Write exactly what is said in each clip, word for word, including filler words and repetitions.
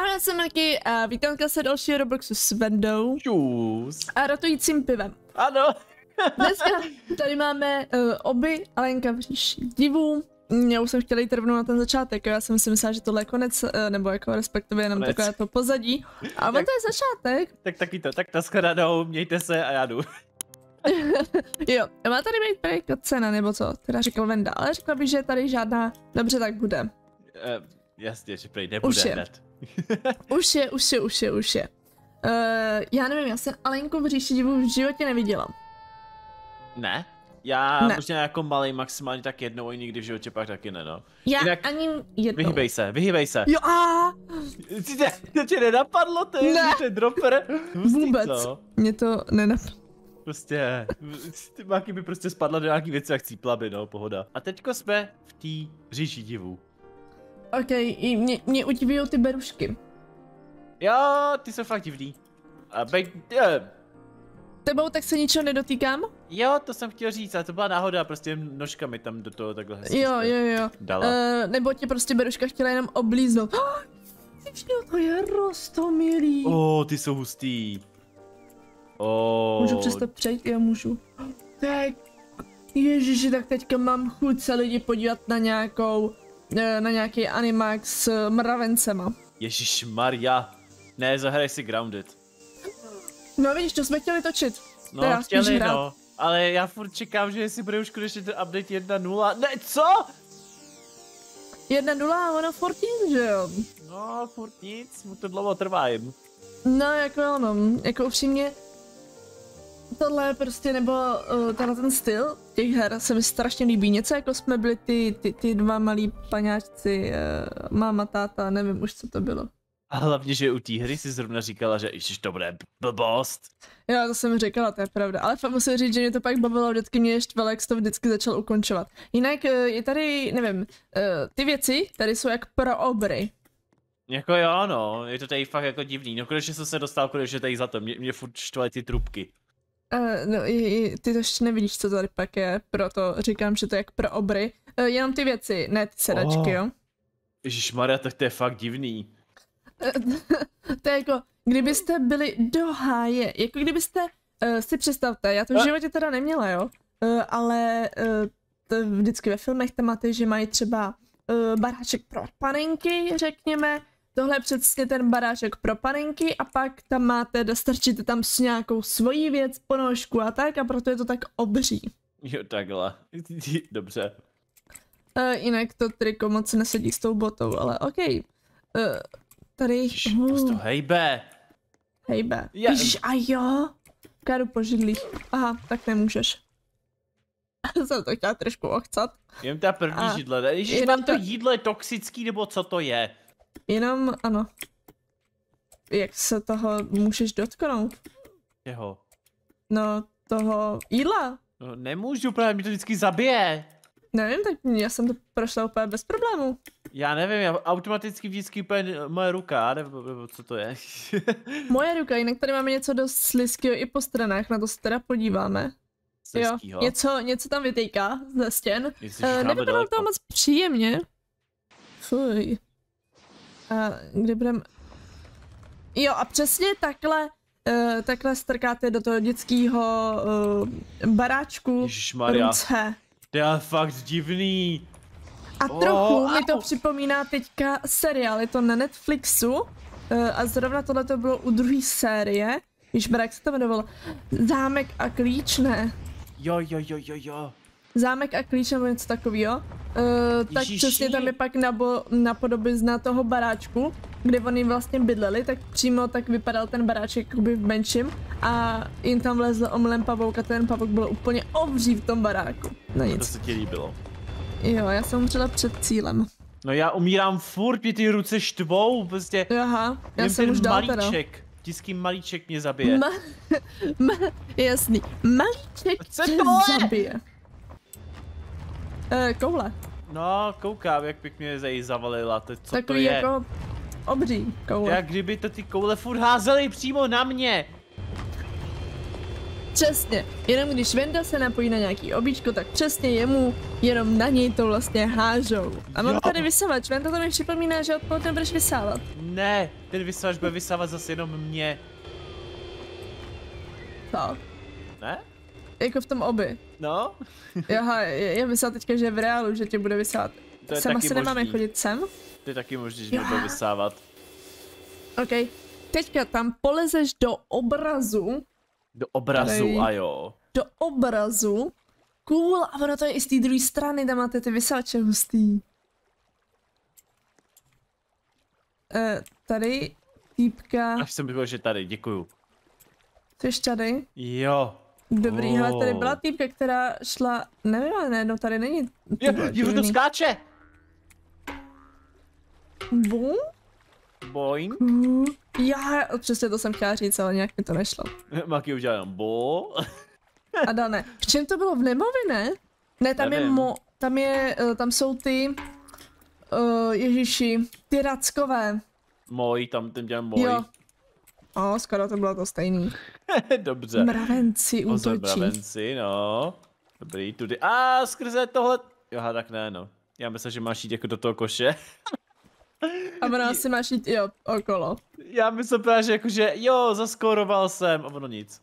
Ahoj, já jsem Miky a vítám se dalšího Robloxu s Vendou. Čus. A rotujícím pivem. Ano. Dneska tady máme uh, oby Alenka v říši divů. Já už jsem chtěla jít rovnou na ten začátek, já jsem si myslela, že tohle je konec, uh, nebo jako respektive jenom konec. Takové to pozadí. A on to je začátek. Tak taky to, tak nashledanou, mějte se a já jdu. Jo, má tady být prej cena, nebo co? Teda říkal Venda, ale řekla bych, že tady žádná, dobře, tak bude. Uh, jasně, že prej nebude už je. hned. už je, už je, už je, už je. Uh, já nevím, já jsem Alenku v říši divů v životě neviděla. Ne? Já ne. možná jako malej maximálně tak jednou i nikdy v životě pak taky ne, no. Já Jinak ani jednou. Vyhybej se, vyhybej se. Jo a. To tě nenapadlo, ty, ne. ten dropper? Hustý, vůbec, co? mě to nenapadlo. Prostě, ty máky by prostě spadla do nějaký věci jak cípla by, no, pohoda. A teďko jsme v té říši divů. Ok, i mě, mě udivují ty berušky. Jo, ty jsou fakt divný. A bej, je. Tebou tak se ničeho nedotýkám? Jo, to jsem chtěl říct, ale to byla náhoda, prostě nožkami tam do toho takhle hezky. Jo, jo, jo. Dala. Uh, nebo tě prostě beruška chtěla jenom oblíznout. Oh, to je roztomilý. Oh, ty jsou hustý. Oh. Můžu přes to přejít? Jo, můžu. Tak, ježiši, tak teďka mám chuť se lidi podívat na nějakou, na nějaký animák s mravencema. Ježíš Maria. Ne, zahraj si Grounded. No vidíš, to jsme chtěli točit. No, teda chtěli, no. Ale já furt čekám, že jestli bude už konečně ten update jedna nula. Ne, co? jedna nula a ono furt nic, že jo? No, furt nic, mu to dlouho trvá jim. No, jako ono, jako upřímně, tohle prostě, nebo uh, tenhle ten styl těch her se mi strašně líbí. Něco jako jsme byli ty, ty, ty dva malí paňáčci, uh, máma, táta, nevím už co to bylo. A hlavně, že u té hry si zrovna říkala, že ježiš, to bude blbost. Jo, to jsem říkala, to je pravda, ale fakt musím říct, že mě to pak bavilo, vždycky mě štvalo, jak to vždycky začal ukončovat. Jinak uh, je tady, nevím, uh, ty věci tady jsou jak pro obry. Jako jo, no, je to tady fakt jako divný. No konečně jsem se dostal konečně tady za to, mě, mě furt štvaly ty trubky. Uh, no, i, i, ty to ještě nevidíš, co tady pak je, proto říkám, že to je jak pro obry. Uh, jenom ty věci, ne ty sedačky, oh. Jo. Ježišmarja, tak to je fakt divný. To je jako, kdybyste byli do háje, jako kdybyste, uh, si představte, já to v životě teda neměla, jo, uh, ale uh, to vždycky ve filmech tam máte, že mají třeba uh, baráček pro panenky, řekněme, tohle je přesně ten baráček pro panenky a pak tam máte, strčíte tam s nějakou svojí věc, ponožku a tak a proto je to tak obří. Jo, takhle, dobře. Uh, jinak to triko moc nesedí s tou botou, ale okej. Okay. Uh, Tady... Ježiš, uh. to hejbe. Hejbe. Já... Ježiš, a jo? Káru po židlích. Aha, tak nemůžeš. Jsem to chtěla trošku ochcat. Jem ta první a židle. Ježiš, mám to jídlo je toxický, nebo co to je? Jenom, ano. Jak se toho můžeš dotknout? Čeho? No, toho jídla. No, nemůžu, právě mi to vždycky zabije. Nevím, tak já jsem to prošla úplně bez problémů. Já nevím, já automaticky vždycky úplně moje ruka, nebo, nebo co to je. Moje ruka, jinak tady máme něco dost slizkého i po stranách, na to se teda podíváme. Jo, něco, něco tam vytejká ze stěn. Uh, Nevypadalo to moc příjemně. Fuj. A kde budem... Jo, a přesně takhle, uh, takhle strkáte do toho dětského uh, baráčku. Ježišmarja. To je fakt divný. A trochu oh, mi to připomíná teďka seriál, je to na Netflixu uh, a zrovna tohle to bylo u druhé série, když jak se to jmenovalo, Zámek a klíč, ne? Jo, jo, jo, jo, jo. Zámek a klíč nebo něco takového, uh, tak přesně tam je pak nabo, napodobizna toho baráčku, kde oni vlastně bydleli, tak přímo tak vypadal ten baráček jakoby v menším a jim tam vlezl omylem pavouk a ten pavouk byl úplně obří v tom baráku. No nic. To se ti líbilo. Jo, já jsem umřela před cílem. No já umírám furt, mě ty ruce štvou, prostě. Aha, já Jen jsem už dal malíček, teda. Vždycky malíček mě zabije. Ma, ma, jasný, malíček co tě to zabije. E, koule. No, koukám, jak pěkně ze jí zavalila, to, co Takový to je. jako obří koule. Jak kdyby to ty koule furt házely přímo na mě. Přesně, jenom když Venda se napojí na nějaký obíčko, tak přesně jemu, jenom na něj to vlastně hážou. A mám jo. tady vysavač, Venda to mi připomíná, že odpoledne budeš vysávat. ne, ten vysavač bude vysávat zase jenom mě. Co? Ne? Jako v tom oby. No? Aha, já myslel teďka, že je v reálu, že tě bude vysát. To je Sem taky asi nemáme možný. chodit sem? To je taky možný, že mě bude vysávat. OK. Teďka tam polezeš do obrazu. Do obrazu, Tady. a jo. Do obrazu. Cool, a ono to je i z té druhé strany, tam máte ty vysáče hustý. E, tady týpka. Až jsem řekl, že tady, děkuju. Co jsi tady? Jo. Dobrý, Oh. hele, tady byla týpka, která šla, nevím, ale najednou tady není. Jo, jo, to skáče! Bum? Boing. Uh, já, přesně to jsem chtěla říct, ale nějak mi to nešlo. Maki udělal jenom bo. A Dané, v čem to bylo? V Nemovi, ne? Ne, tam Nevím. je mo, tam je, uh, tam jsou ty, uh, ježiši, ty rackové. Moj, tam ten dělám moj. Jo. O, skoro to bylo to stejný. Dobře. Mravenci Pozor, útočí. mravenci, no. Dobrý, tudy. A skrze tohle. Jo, tak ne, no. Já myslím, že máš jít jako do toho koše. A ono asi máš jít, jo, okolo. Já myslím právě, že jakože, jo, zaskóroval jsem, a ono nic.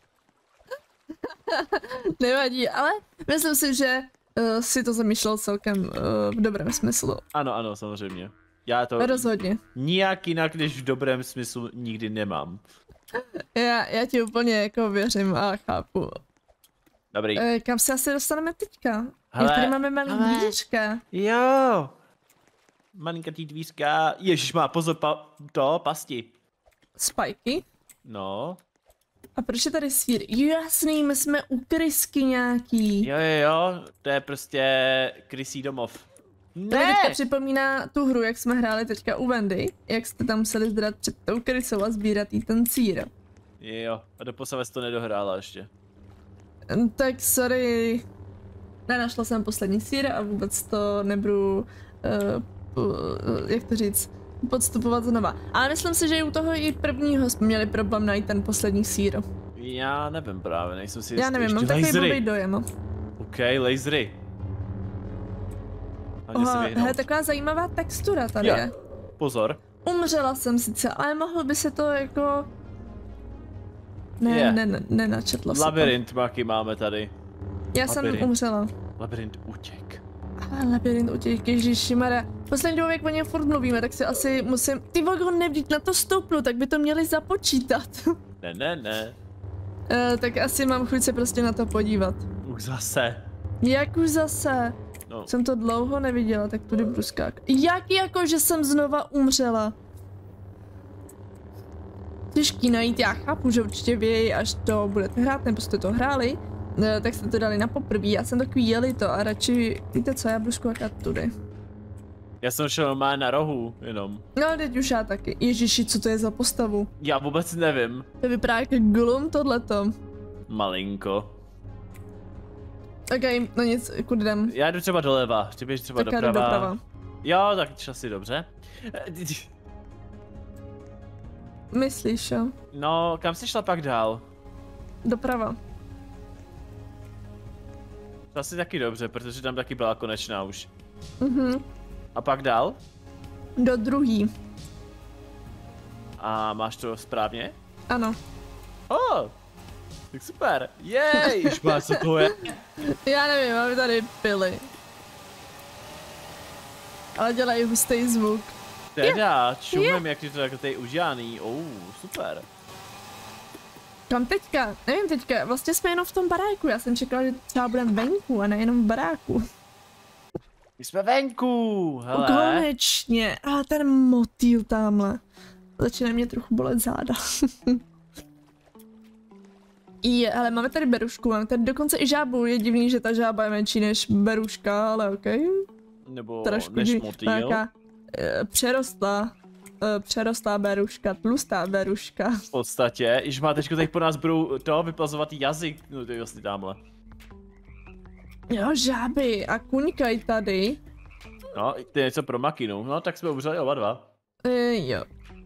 Nevadí, ale myslím si, že uh, si to zamýšlel celkem uh, v dobrém smyslu. Ano, ano, samozřejmě. Já to Rozhodně. nijak jinak, než v dobrém smyslu nikdy nemám. Já, já ti úplně jako věřím a chápu. Dobrý. Uh, kam se asi dostaneme teďka? Hele, Jak tady máme malý hele. dvířka. Jo. Malinkatý dvířka. Ježíš, má pozor, pa, to, pasti. Spajky. No. A proč je tady sír? Jasný, my jsme u krysky nějaký. Jo, jo, jo, to je prostě krysí domov. To mi Ne! teďka připomíná tu hru, jak jsme hráli teďka u Wendy, jak jste tam museli zdrat před tou krysou a sbírat jí ten sír. Jo, a doposavec to nedohrála ještě. Hm, Tak sorry, nenašla jsem poslední sír a vůbec to nebudu, uh, po, uh, jak to říct, podstupovat znova. Ale myslím si, že i u toho i prvního jsme měli problém najít ten poslední sír. Já nevím právě, nejsem si jistý. Já nevím, ještě mám takový lasery. blbý dojem. OK, lasery. Hlavně se Oha, vyhnout. hele, taková zajímavá textura tady Jo. je. Pozor. Umřela jsem sice, ale mohl by se to jako... Ne, Je. ne, ne, nenačetlo se to. Labirint maky máme tady. Já Labirint. jsem umřela. Labirint utěk. Ale labirint utěk, ježišimara. Poslední dobou, jak o něm furt mluvíme, tak si asi musím... Ty vogo, nevždyť na to stoupnu, tak by to měli započítat. Ne, ne, ne. uh, tak asi mám chuť se prostě na to podívat. Už zase. Jak už zase? No, Jsem to dlouho neviděla, tak tudy budu skákat. Jak jako, že jsem znova umřela? Těžký najít, já chápu, že určitě vy, až to budete hrát, nebo jste to hráli, eh, tak jste to dali na poprvé, já jsem takový jeli to a radši, víte co, já budu skákat tudy. já jsem šel normálně na rohu, jenom. No, teď už já taky. Ježiši, co to je za postavu? Já vůbec nevím. To vypadá jako Gollum tohleto. Malinko. Ok, no nic, kudy jdem? Já jdu třeba doleva, ty běž třeba Tak já jdu doprava. doprava. Jo, tak asi dobře. Myslíš, jo? No, kam jsi šla pak dál? Doprava. To asi taky dobře, protože tam taky byla konečná už. Mhm. A pak dál? Do druhý. A máš to správně? Ano. Oh, tak super. Jej, ježbá, co to je? Já nevím, máme tady pily. Ale dělají hustý zvuk. Teda, čumím, jak je to jako tady udělaný. Oh, super. Kam teďka? Nevím teďka, vlastně jsme jenom v tom baráku, já jsem čekala, že třeba budeme venku a nejenom v baráku. My jsme venku, hele. Konečně, a ten motýl tamhle. Začíná mě trochu bolet záda. Je, ale máme tady berušku, máme tady dokonce i žábu, je divný, že ta žába je menší než beruška, ale okej. Okay. Nebo Trošku než divný. motýl. Nějaká e, přerostlá, e, přerostlá beruška, tlustá beruška. V podstatě, již má teďko teď po nás budou to vyplazovat jazyk, no to je vlastně tamhle. Jo, žáby a kuňkaj tady. No, to je něco pro makinu, no tak jsme umřeli oba dva. E, jo.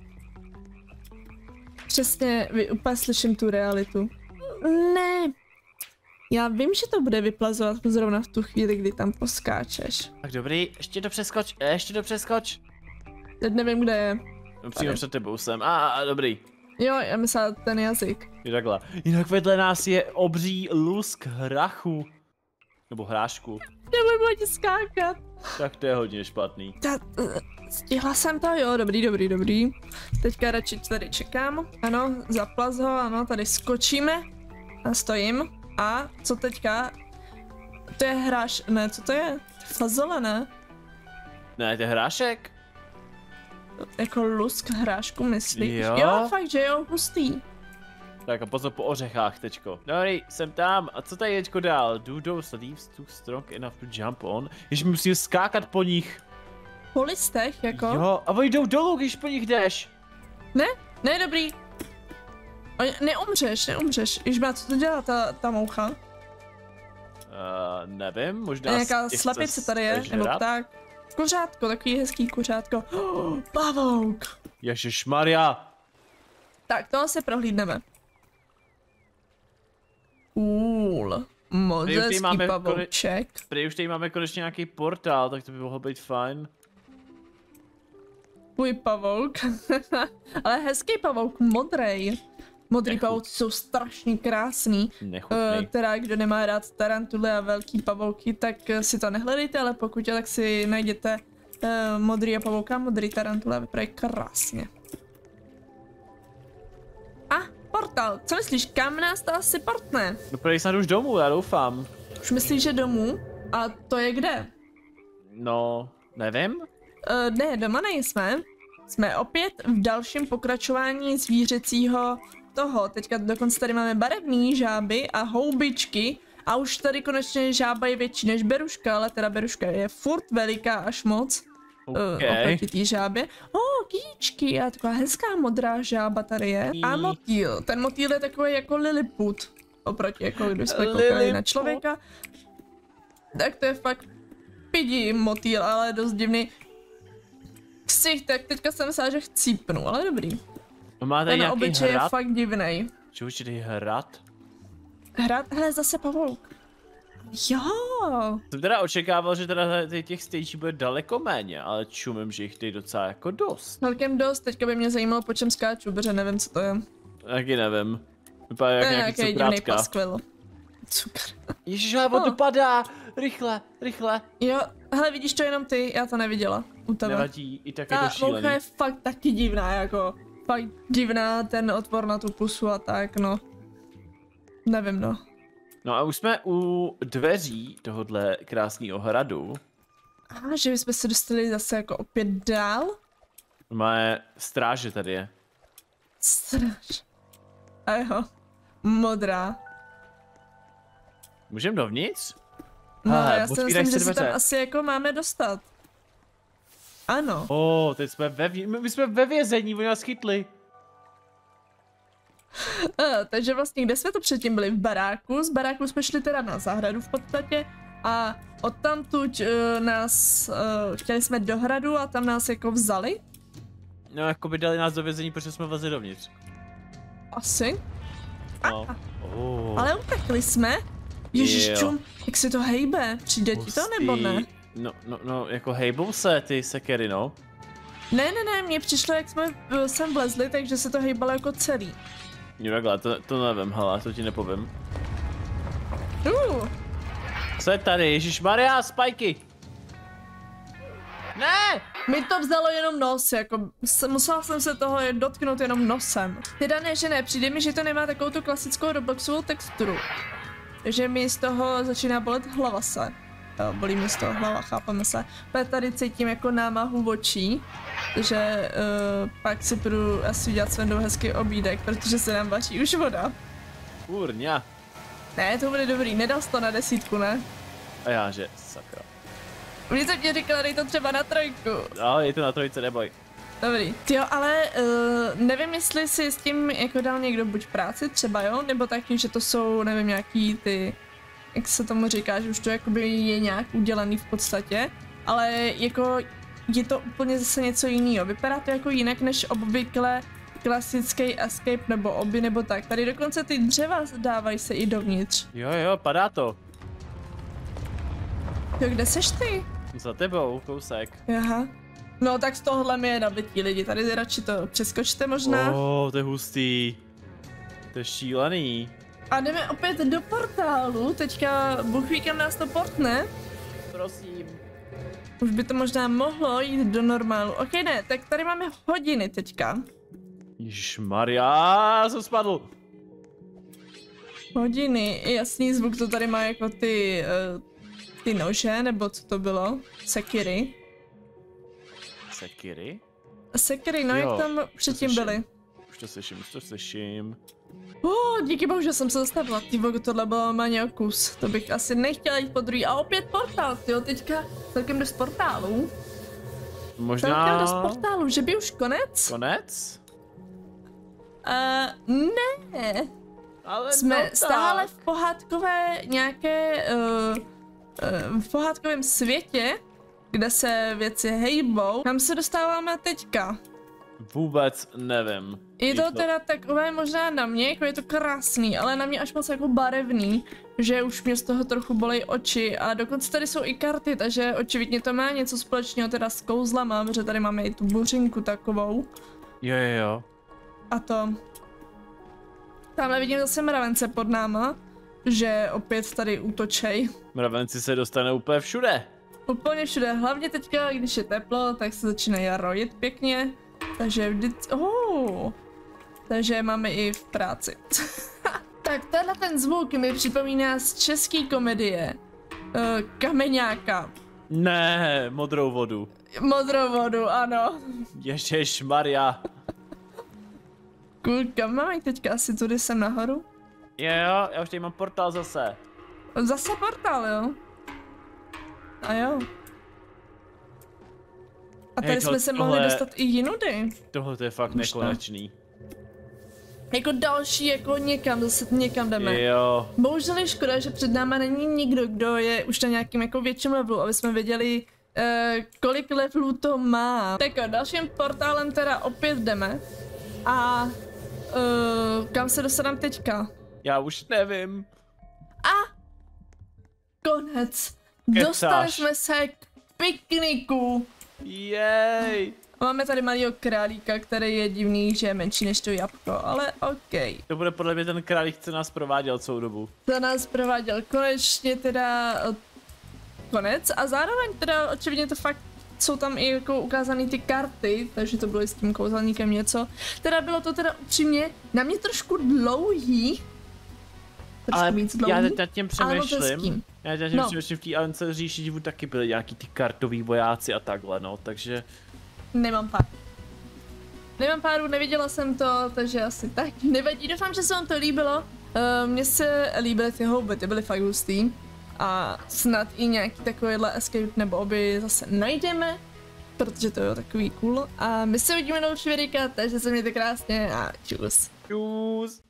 Přesně, vy úplně slyším tu realitu. Ne. Já vím, že to bude vyplazovat zrovna v tu chvíli, kdy tam poskáčeš. Tak dobrý, ještě to přeskoč, ještě to přeskoč. Teď nevím, kde je. Přímo před tebou jsem. A ah, dobrý. Jo, já myslím ten jazyk. Je takhle. Jinak vedle nás je obří lusk hrachu. Nebo hrášku. Nebudu ani skákat. Tak to je hodně špatný. Ta, uh, stihla jsem to, jo, dobrý, dobrý, dobrý. Teďka radši tady čekám. Ano, zaplaz ho, ano, tady skočíme. A stojím. A co teďka? To je hráš, ne, co to je? Fazole, ne? Ne, to je hrášek. Jako lusk hrášku, myslíš? Jo? Jo, fakt, že jo, hustý. Tak a pozor po ořechách teďko. Dobrý, jsem tam. A co tady teďko dál? Do those leaves too strong enough to jump on? Jež musím skákat po nich. Po listech, jako? Jo, a oni jdou dolů, když po nich jdeš. Ne? Ne, dobrý. O, neumřeš, neumřeš. Již má, co to dělá ta, ta moucha? Uh, nevím, možná... Nějaká slepice tady je, nebo tak. Kuřátko, takový hezký kuřátko. Oh, pavouk. Ježišmarja. Tak, to asi prohlídneme. Cool. Moc hezký pavouček. Prý už tady máme konečně nějaký portál, tak to by mohlo být fajn. Tvůj pavouk. Ale hezký pavouk, modrej. Modrý Nechutný. pavouci jsou strašně krásný. Nechutný. Uh, teda, kdo nemá rád tarantuly a velký pavouky, tak uh, si to nehledejte, ale pokud jo, tak si najděte uh, modrý pavouka, modrý tarantule, vypadají krásně. A portál, co myslíš, kam nás to asi portne? No půjdeš snad už domů, já doufám. Už myslíš, že domů? A to je kde? No, nevím. Uh, ne, doma nejsme. Jsme opět v dalším pokračování zvířecího toho. Teďka dokonce tady máme barevný žáby a houbičky. A už tady konečně žába je větší než beruška, ale teda beruška je furt veliká až moc. Okay. Uh, oproti té žábě. O, oh, kýčky, a taková hezká modrá žába tady je. A motýl. Ten motýl je takový jako Lilliput. Oproti, jako když jsme koukali na člověka. Tak to je fakt pidi motýl, ale dost divný. Ksich, tak teďka jsem myslela, že chcípnu, ale dobrý. Má tady ten nějaký obličej hrad? je fakt divnej. Čo už tady hrad? Hrad? Hele, zase pavouk. Jo. Jsem teda očekával, že teda těch stage bude daleko méně, ale čumím, že jich tady docela jako dost. Celkem dost, teďka by mě zajímalo, po čem skáču, protože nevím, co to je. Taky nevím. Vypadá jak nějaký nějaký divný cukrátka. paskvil. Cukr. Ježiš, ale to padá! Rychle, rychle. Jo, hele, vidíš to jenom ty, já to neviděla. U tebe. Nevadí, i tak je Ta to šílený. moucha je fakt taky divná, jako. Fakt divná, ten odpor na tu pusu a tak, no. Nevím, no. No a už jsme u dveří tohohle krásného hradu. A že bychom se dostali zase jako opět dál? Máme stráže tady je. Straš. A jo, modrá. Můžem dovnitř? No, Hele, já si otvírají myslím, se že se tam dveře. asi jako máme dostat. Ano. O, teď jsme ve, vě... my jsme ve vězení, oni nás chytli. A, takže vlastně, kde jsme to předtím byli? V baráku. Z baráku jsme šli teda na zahradu v podstatě. A odtamtud uh, nás, uh, chtěli jsme do hradu a tam nás jako vzali. No, jako by dali nás do vězení, protože jsme vlezli dovnitř. Asi. No. Oh. Ale utekli jsme. Ježiš, Jo. čum, jak se to hejbe? Přijde ti to nebo ne? No, no, no, jako hejbou se ty sekery, no. Ne, ne, ne, mně přišlo, jak jsme uh, sem vlezli, takže se to hejbalo jako celý. Jo, takhle, to, to nevím, hele, to ti nepovím. Uh, Co je tady, ježišmarja, spajky! Ne! mi to vzalo jenom nos, jako s- musela jsem se toho dotknout jenom nosem. Teda ne, že ne, přijde mi, že to nemá takovou tu klasickou Robloxovou texturu. Takže mi z toho začíná bolet hlava se. Jo, bolí mi z toho hlava, chápeme se. Pak tady cítím jako námahu očí, takže uh, pak si budu asi udělat s Vendou hezký obídek, protože se nám vaří už voda. Kurňa. Ne, to bude dobrý, nedal jsi to na desítku, ne? A já, že, sakra. Když jsem ti říkala, dej to třeba na trojku. No, je to na trojice, neboj. Dobrý. Jo, ale uh, nevím, jestli si s tím jako dal někdo buď práci třeba, jo, nebo taky, že to jsou, nevím, nějaký ty, jak se tomu říká, že už to jakoby je nějak udělaný v podstatě, ale jako je to úplně zase něco jiného. Vypadá to jako jinak než obvykle klasický escape nebo oby nebo tak. Tady dokonce ty dřeva dávají se i dovnitř. Jo, jo, padá to. Jo, kde seš ty? Za tebou, kousek. Aha. No tak z tohohle mi je nabití lidi, tady radši to přeskočte možná. Oh, to je hustý. To je šílený. A jdeme opět do portálu, teďka Bůh ví, kam nás to portne. Prosím. Už by to možná mohlo jít do normálu. Ok, ne, tak tady máme hodiny teďka. Ježišmarja, jsem spadl. Hodiny, jasný zvuk to tady má jako ty, uh, ty nože, nebo co to bylo? Sekiry. Sekiry? Sekiry, no Jo, jak tam předtím slyším. byly. Už to slyším, už to slyším. Oh, díky bohu, že jsem se zastavila, ty vogo, tohle bylo méně o kus. To bych asi nechtěla jít po druhý. A opět portál, tyjo, teďka celkem dost portálů. Možná... Celkem dost portálů, že by už konec? Konec? Uh, ne. Ale Jsme no stále tak. v pohádkové nějaké, uh, uh, v pohádkovém světě, kde se věci hejbou. Kam se dostáváme teďka? Vůbec nevím. Je to Jídlo. teda takové možná na mě, jako je to krásný, ale na mě až moc jako barevný, že už mě z toho trochu bolej oči a dokonce tady jsou i karty, takže očividně to má něco společného teda s kouzlama, protože tady máme i tu buřinku takovou. Jo, jo, jo. A to... Tamhle vidím zase mravence pod náma, že opět tady útočej. Mravenci se dostane úplně všude. Úplně všude, hlavně teďka, když je teplo, tak se začínají rojit pěkně. Takže vždycky... Oh, takže máme i v práci. Tak tenhle ten zvuk mi připomíná z české komedie. Uh, Kameňáka. Ne, modrou vodu. Modrou vodu, ano. Ježišmarja. Kulka, máme jít teďka asi tudy sem nahoru? Jo, jo, já už tady mám portál zase. Zase portál, jo? A jo. A tady Hej, jsme se tohle- mohli dostat i jinudy. Tohle to je fakt Už to. nekonečný. Jako další, jako někam, zase někam jdeme. Jo. Bohužel je škoda, že před náma není nikdo, kdo je už na nějakým jako větším levelu, aby jsme věděli, uh, kolik levelů to má. Tak jo, dalším portálem teda opět jdeme. A uh, kam se dostaneme teďka? Já už nevím. Konec. Kecáš. Dostali jsme se k pikniku. Jej. Máme tady malýho králíka, který je divný, že je menší než to jabko, ale okej. To bude podle mě ten králík, co nás prováděl celou dobu. Za nás prováděl konečně teda eh, konec a zároveň teda očividně to fakt jsou tam i jako ukázané ty karty, takže to bylo i s tím kouzelníkem něco. Teda bylo to teda upřímně na mě trošku dlouhý. Trošku Ale víc já dlouhý. teď nad tím ale no to s přemýšlím. tím. Já teď nad tím No. přemýšlím, v té Alence říši divu taky byly nějaký ty kartoví vojáci a takhle, no, takže... Nemám pár. Nemám páru, neviděla jsem to, takže asi tak. Nevadí, doufám, že se vám to líbilo. Uh, Mně se líbily ty houby, ty byly fakt hustý. A snad i nějaký takovýhle escape nebo oby zase najdeme, protože to je takový cool. A my se uvidíme na další videjka, takže se mějte krásně a čus. Čus.